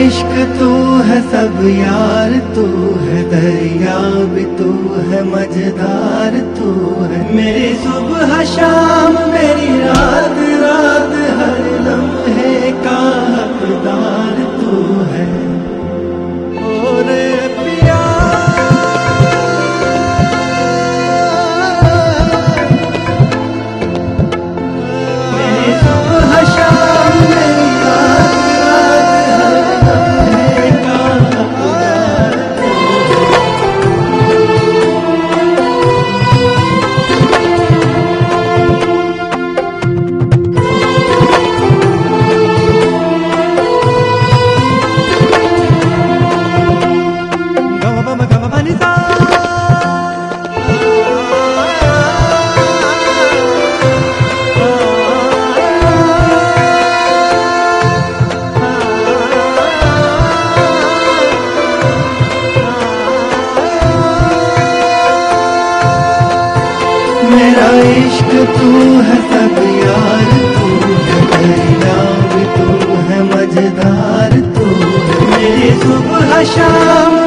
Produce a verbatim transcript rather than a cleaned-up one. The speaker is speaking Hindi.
इश्क तू है सब यार, तू है दरिया भी तू है मझधार, तू है मेरी सुबह शाम मेरी रात रात, हर लम्हे का हकदार तू है। और पिया मेरी सुबह शाम मेरी रात रात, हर लम्हे का हकदार मेरा इश्क तू है सब यार, तू है दरिया भी तू है मझधार, तू है मेरी सुबह शाम